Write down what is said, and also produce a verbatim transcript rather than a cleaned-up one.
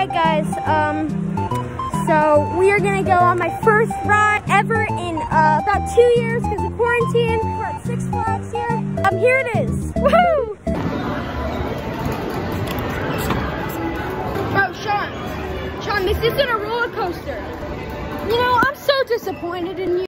Alright guys, um, so we are gonna go on my first ride ever in uh, about two years because of quarantine. We're at Six Flags here. Um, here it is. Woohoo! Oh, Sean. Sean, this isn't a roller coaster. You know, I'm so disappointed in you.